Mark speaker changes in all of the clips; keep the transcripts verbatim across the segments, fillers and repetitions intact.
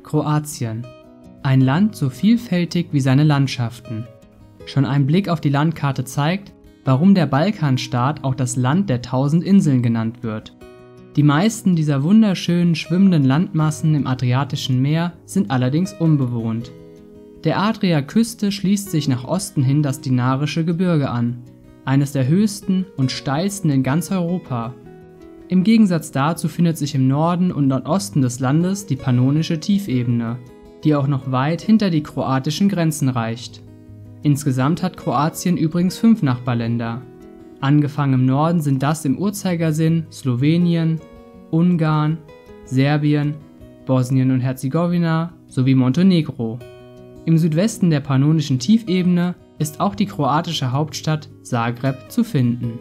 Speaker 1: Kroatien. Ein Land so vielfältig wie seine Landschaften. Schon ein Blick auf die Landkarte zeigt, warum der Balkanstaat auch das Land der tausend Inseln genannt wird. Die meisten dieser wunderschönen schwimmenden Landmassen im Adriatischen Meer sind allerdings unbewohnt. Der Adriaküste schließt sich nach Osten hin das Dinarische Gebirge an, eines der höchsten und steilsten in ganz Europa. Im Gegensatz dazu findet sich im Norden und Nordosten des Landes die Pannonische Tiefebene, die auch noch weit hinter die kroatischen Grenzen reicht. Insgesamt hat Kroatien übrigens fünf Nachbarländer. Angefangen im Norden sind das im Uhrzeigersinn Slowenien, Ungarn, Serbien, Bosnien und Herzegowina sowie Montenegro. Im Südwesten der Pannonischen Tiefebene ist auch die kroatische Hauptstadt Zagreb zu finden.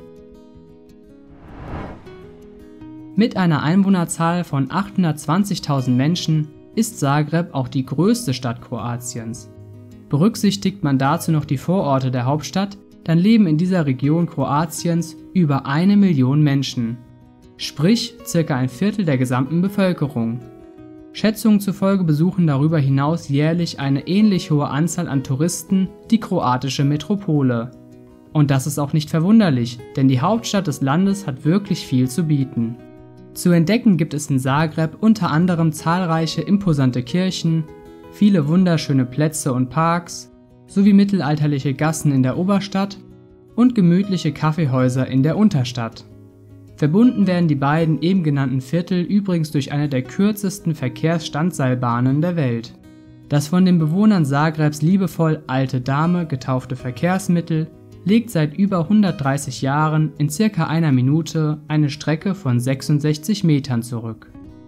Speaker 1: Mit einer Einwohnerzahl von achthundertzwanzigtausend Menschen ist Zagreb auch die größte Stadt Kroatiens. Berücksichtigt man dazu noch die Vororte der Hauptstadt, dann leben in dieser Region Kroatiens über eine Million Menschen, sprich circa ein Viertel der gesamten Bevölkerung. Schätzungen zufolge besuchen darüber hinaus jährlich eine ähnlich hohe Anzahl an Touristen die kroatische Metropole. Und das ist auch nicht verwunderlich, denn die Hauptstadt des Landes hat wirklich viel zu bieten. Zu entdecken gibt es in Zagreb unter anderem zahlreiche imposante Kirchen, viele wunderschöne Plätze und Parks, sowie mittelalterliche Gassen in der Oberstadt und gemütliche Kaffeehäuser in der Unterstadt. Verbunden werden die beiden eben genannten Viertel übrigens durch eine der kürzesten Verkehrsstandseilbahnen der Welt. Das von den Bewohnern Zagrebs liebevoll Alte Dame getaufte Verkehrsmittel legt seit über hundertdreißig Jahren in circa einer Minute eine Strecke von sechsundsechzig Metern zurück.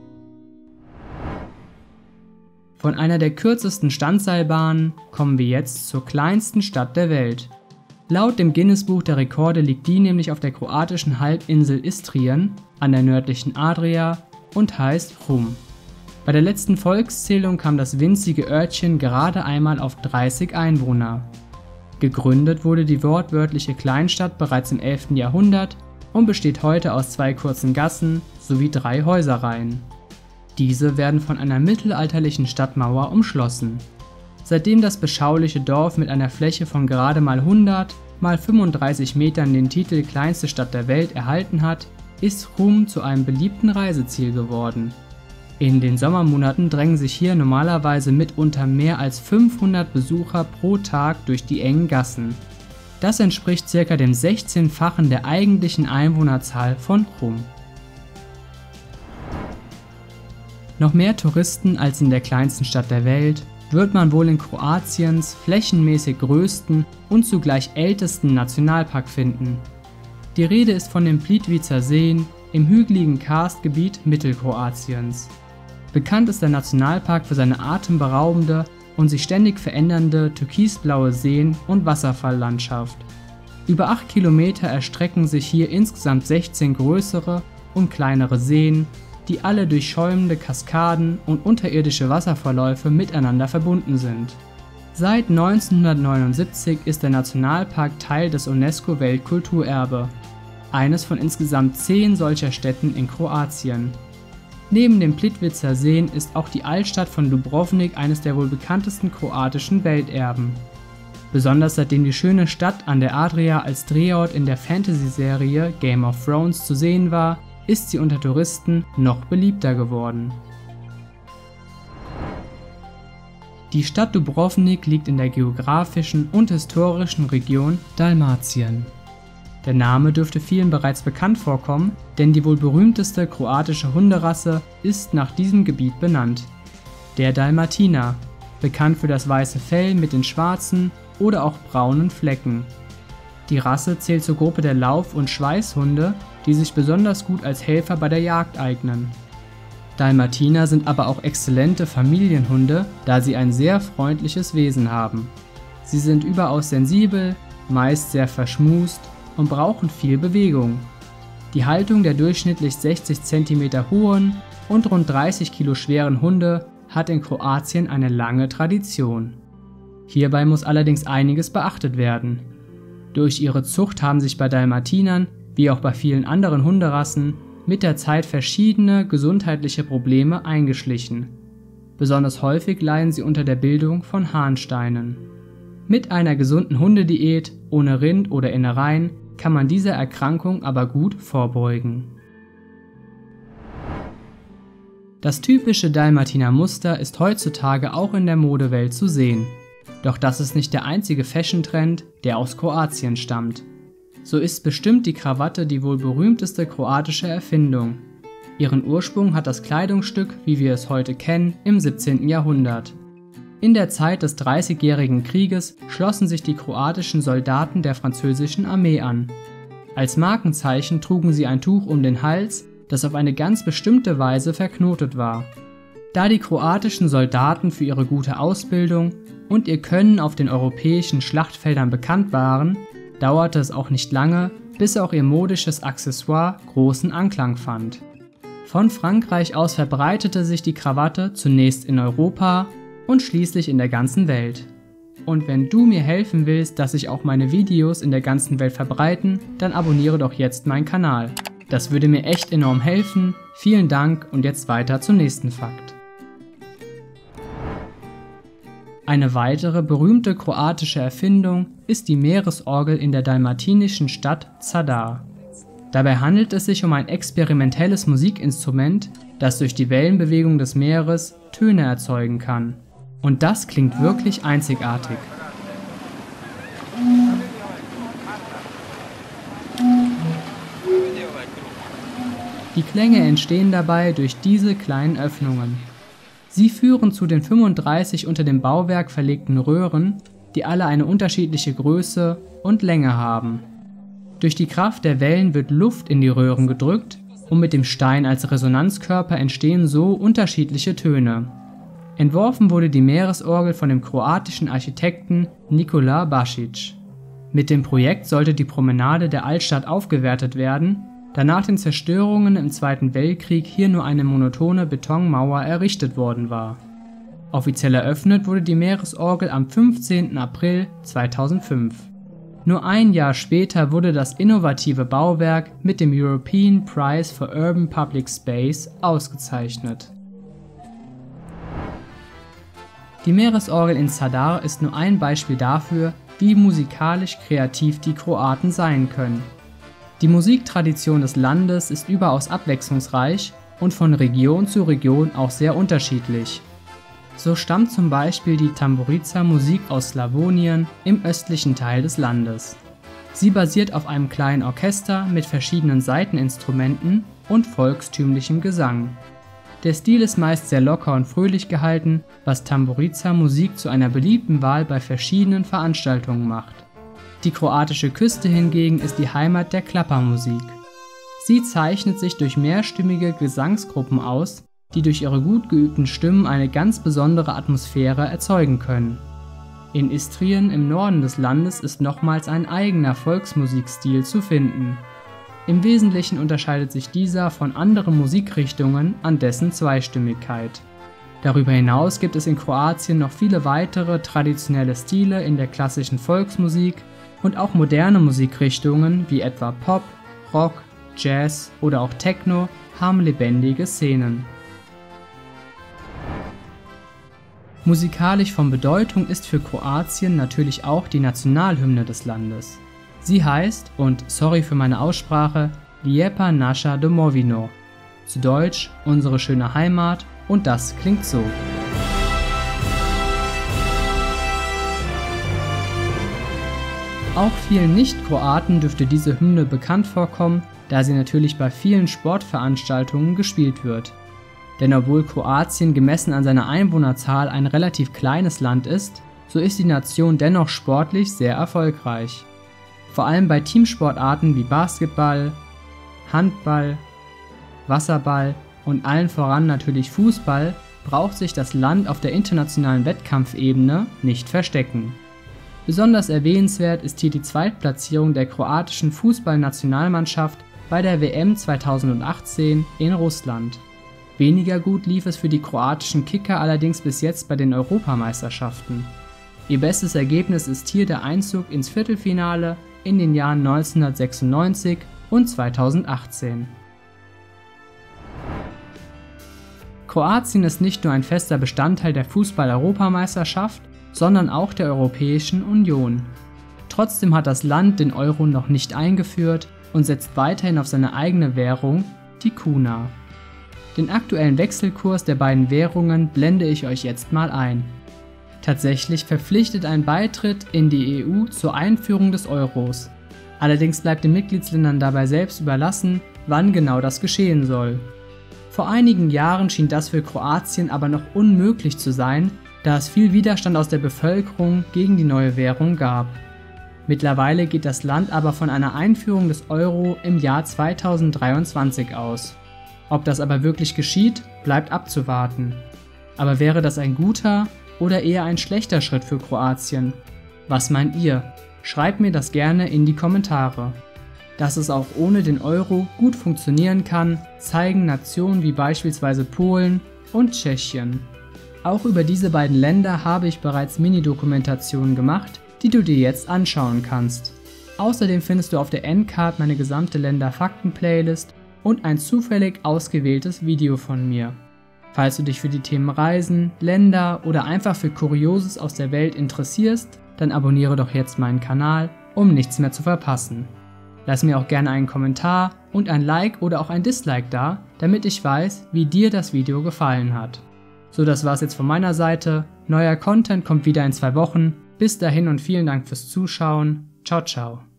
Speaker 1: Von einer der kürzesten Standseilbahnen kommen wir jetzt zur kleinsten Stadt der Welt. Laut dem Guinness-Buch der Rekorde liegt die nämlich auf der kroatischen Halbinsel Istrien an der nördlichen Adria und heißt Hrum. Bei der letzten Volkszählung kam das winzige Örtchen gerade einmal auf dreißig Einwohner. Gegründet wurde die wortwörtliche Kleinstadt bereits im elften Jahrhundert und besteht heute aus zwei kurzen Gassen sowie drei Häuserreihen. Diese werden von einer mittelalterlichen Stadtmauer umschlossen. Seitdem das beschauliche Dorf mit einer Fläche von gerade mal hundert mal fünfunddreißig Metern den Titel kleinste Stadt der Welt erhalten hat, ist Hrum zu einem beliebten Reiseziel geworden. In den Sommermonaten drängen sich hier normalerweise mitunter mehr als fünfhundert Besucher pro Tag durch die engen Gassen. Das entspricht ca. dem sechzehnfachen der eigentlichen Einwohnerzahl von Hrum. Noch mehr Touristen als in der kleinsten Stadt der Welt wird man wohl in Kroatiens flächenmäßig größten und zugleich ältesten Nationalpark finden. Die Rede ist von den Plitvicer Seen im hügeligen Karstgebiet Mittelkroatiens. Bekannt ist der Nationalpark für seine atemberaubende und sich ständig verändernde türkisblaue Seen- und Wasserfalllandschaft. Über acht Kilometer erstrecken sich hier insgesamt sechzehn größere und kleinere Seen, die alle durch schäumende Kaskaden und unterirdische Wasserverläufe miteinander verbunden sind. Seit neunzehnhundertneunundsiebzig ist der Nationalpark Teil des UNESCO-Weltkulturerbe, eines von insgesamt zehn solcher Städten in Kroatien. Neben den Plitvicer Seen ist auch die Altstadt von Dubrovnik eines der wohl bekanntesten kroatischen Welterben. Besonders seitdem die schöne Stadt an der Adria als Drehort in der Fantasy-Serie Game of Thrones zu sehen war, ist sie unter Touristen noch beliebter geworden. Die Stadt Dubrovnik liegt in der geografischen und historischen Region Dalmatien. Der Name dürfte vielen bereits bekannt vorkommen, denn die wohl berühmteste kroatische Hunderasse ist nach diesem Gebiet benannt. Der Dalmatiner, bekannt für das weiße Fell mit den schwarzen oder auch braunen Flecken. Die Rasse zählt zur Gruppe der Lauf- und Schweißhunde, die sich besonders gut als Helfer bei der Jagd eignen. Dalmatiner sind aber auch exzellente Familienhunde, da sie ein sehr freundliches Wesen haben. Sie sind überaus sensibel, meist sehr verschmust und brauchen viel Bewegung. Die Haltung der durchschnittlich sechzig Zentimeter hohen und rund dreißig Kilo schweren Hunde hat in Kroatien eine lange Tradition. Hierbei muss allerdings einiges beachtet werden. Durch ihre Zucht haben sich bei Dalmatinern, wie auch bei vielen anderen Hunderassen, mit der Zeit verschiedene gesundheitliche Probleme eingeschlichen. Besonders häufig leiden sie unter der Bildung von Harnsteinen. Mit einer gesunden Hundediät, ohne Rind oder Innereien, kann man dieser Erkrankung aber gut vorbeugen. Das typische Dalmatiner-Muster ist heutzutage auch in der Modewelt zu sehen. Doch das ist nicht der einzige Fashion-Trend, der aus Kroatien stammt. So ist bestimmt die Krawatte die wohl berühmteste kroatische Erfindung. Ihren Ursprung hat das Kleidungsstück, wie wir es heute kennen, im siebzehnten Jahrhundert. In der Zeit des Dreißigjährigen Krieges schlossen sich die kroatischen Soldaten der französischen Armee an. Als Markenzeichen trugen sie ein Tuch um den Hals, das auf eine ganz bestimmte Weise verknotet war. Da die kroatischen Soldaten für ihre gute Ausbildung und ihr Können auf den europäischen Schlachtfeldern bekannt waren, dauerte es auch nicht lange, bis auch ihr modisches Accessoire großen Anklang fand. Von Frankreich aus verbreitete sich die Krawatte zunächst in Europa und schließlich in der ganzen Welt. Und wenn du mir helfen willst, dass sich auch meine Videos in der ganzen Welt verbreiten, dann abonniere doch jetzt meinen Kanal. Das würde mir echt enorm helfen. Vielen Dank und jetzt weiter zum nächsten Fakt. Eine weitere berühmte kroatische Erfindung ist die Meeresorgel in der dalmatinischen Stadt Zadar. Dabei handelt es sich um ein experimentelles Musikinstrument, das durch die Wellenbewegung des Meeres Töne erzeugen kann. Und das klingt wirklich einzigartig. Die Klänge entstehen dabei durch diese kleinen Öffnungen. Sie führen zu den fünfunddreißig unter dem Bauwerk verlegten Röhren, die alle eine unterschiedliche Größe und Länge haben. Durch die Kraft der Wellen wird Luft in die Röhren gedrückt und mit dem Stein als Resonanzkörper entstehen so unterschiedliche Töne. Entworfen wurde die Meeresorgel von dem kroatischen Architekten Nikola Bašić. Mit dem Projekt sollte die Promenade der Altstadt aufgewertet werden, da nach den Zerstörungen im Zweiten Weltkrieg hier nur eine monotone Betonmauer errichtet worden war. Offiziell eröffnet wurde die Meeresorgel am fünfzehnten April zweitausendfünf. Nur ein Jahr später wurde das innovative Bauwerk mit dem European Prize for Urban Public Space ausgezeichnet. Die Meeresorgel in Zadar ist nur ein Beispiel dafür, wie musikalisch kreativ die Kroaten sein können. Die Musiktradition des Landes ist überaus abwechslungsreich und von Region zu Region auch sehr unterschiedlich. So stammt zum Beispiel die Tamburica-Musik aus Slawonien im östlichen Teil des Landes. Sie basiert auf einem kleinen Orchester mit verschiedenen Saiteninstrumenten und volkstümlichem Gesang. Der Stil ist meist sehr locker und fröhlich gehalten, was Tamburica-Musik zu einer beliebten Wahl bei verschiedenen Veranstaltungen macht. Die kroatische Küste hingegen ist die Heimat der Klappermusik. Sie zeichnet sich durch mehrstimmige Gesangsgruppen aus, die durch ihre gut geübten Stimmen eine ganz besondere Atmosphäre erzeugen können. In Istrien im Norden des Landes ist nochmals ein eigener Volksmusikstil zu finden. Im Wesentlichen unterscheidet sich dieser von anderen Musikrichtungen an dessen Zweistimmigkeit. Darüber hinaus gibt es in Kroatien noch viele weitere traditionelle Stile in der klassischen Volksmusik und auch moderne Musikrichtungen wie etwa Pop, Rock, Jazz oder auch Techno haben lebendige Szenen. Musikalisch von Bedeutung ist für Kroatien natürlich auch die Nationalhymne des Landes. Sie heißt, und sorry für meine Aussprache, Lijepa naša domovino, zu Deutsch unsere schöne Heimat, und das klingt so. Auch vielen Nicht-Kroaten dürfte diese Hymne bekannt vorkommen, da sie natürlich bei vielen Sportveranstaltungen gespielt wird. Denn obwohl Kroatien gemessen an seiner Einwohnerzahl ein relativ kleines Land ist, so ist die Nation dennoch sportlich sehr erfolgreich. Vor allem bei Teamsportarten wie Basketball, Handball, Wasserball und allen voran natürlich Fußball braucht sich das Land auf der internationalen Wettkampfebene nicht verstecken. Besonders erwähnenswert ist hier die Zweitplatzierung der kroatischen Fußballnationalmannschaft bei der W M zweitausendachtzehn in Russland. Weniger gut lief es für die kroatischen Kicker allerdings bis jetzt bei den Europameisterschaften. Ihr bestes Ergebnis ist hier der Einzug ins Viertelfinale in den Jahren neunzehnhundertsechsundneunzig und zweitausendachtzehn. Kroatien ist nicht nur ein fester Bestandteil der Fußball-Europameisterschaft, sondern auch der Europäischen Union. Trotzdem hat das Land den Euro noch nicht eingeführt und setzt weiterhin auf seine eigene Währung, die Kuna. Den aktuellen Wechselkurs der beiden Währungen blende ich euch jetzt mal ein. Tatsächlich verpflichtet ein Beitritt in die E U zur Einführung des Euros. Allerdings bleibt den Mitgliedsländern dabei selbst überlassen, wann genau das geschehen soll. Vor einigen Jahren schien das für Kroatien aber noch unmöglich zu sein, da es viel Widerstand aus der Bevölkerung gegen die neue Währung gab. Mittlerweile geht das Land aber von einer Einführung des Euro im Jahr zweitausenddreiundzwanzig aus. Ob das aber wirklich geschieht, bleibt abzuwarten. Aber wäre das ein guter oder eher ein schlechter Schritt für Kroatien? Was meint ihr? Schreibt mir das gerne in die Kommentare. Dass es auch ohne den Euro gut funktionieren kann, zeigen Nationen wie beispielsweise Polen und Tschechien. Auch über diese beiden Länder habe ich bereits Mini-Dokumentationen gemacht, die du dir jetzt anschauen kannst. Außerdem findest du auf der Endcard meine gesamte Länder-Fakten-Playlist und ein zufällig ausgewähltes Video von mir. Falls du dich für die Themen Reisen, Länder oder einfach für Kurioses aus der Welt interessierst, dann abonniere doch jetzt meinen Kanal, um nichts mehr zu verpassen. Lass mir auch gerne einen Kommentar und ein Like oder auch ein Dislike da, damit ich weiß, wie dir das Video gefallen hat. So, das war's jetzt von meiner Seite. Neuer Content kommt wieder in zwei Wochen. Bis dahin und vielen Dank fürs Zuschauen. Ciao, ciao.